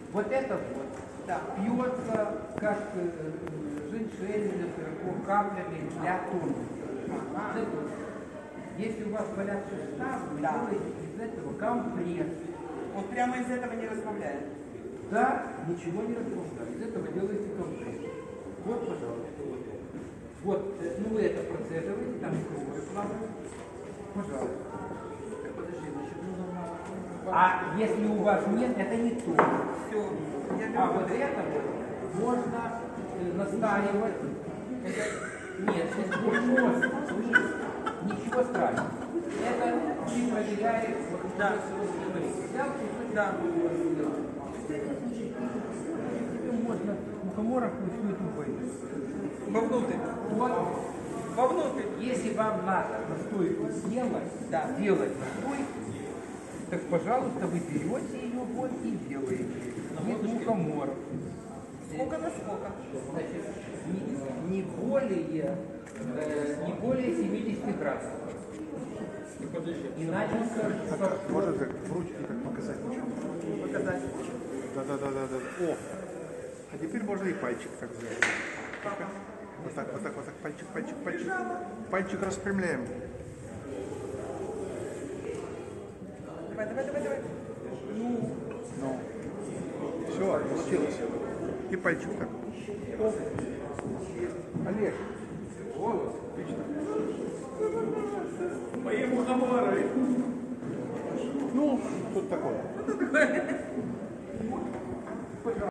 Вот это вот Да. пьется как женьшень, каплями для тонуса. Ага. Если у вас болят суставы, вы Да. делаете из этого компресс. Вот прямо из этого не разбавляет. Да, ничего не разбавляю. Из этого делаете компресс. Вот, пожалуйста, вот это. Вот, ну вы это процеживаете, там кровь плавает. Пожалуйста. Так, подожди, значит, а если у вас нет, это не то. Все. А вот это вот можно настаивать. Нет, здесь больше. Ничего страшного. Это ты проверяешь, вот Да. взял кусочек, Да. можно мухоморовку всю эту выйти. Вовнутрь. Вот. Вовнутрь. Если вам надо настойку сделать, Да. делать настойку, так, пожалуйста, вы берете ее вот и делаете. Нет мухоморов. Сколько на сколько? Значит, не более 70 градусов. Иначе Можно так в ручке так показать? Показать. Да. О! А теперь можно и пальчик так сделать. Вот так, пальчик. Пальчик распрямляем. Давай. Ну. Все, получилось. И пальчик так. О. Олег. О, отлично. Мои мухоморы. Ну, тут такое.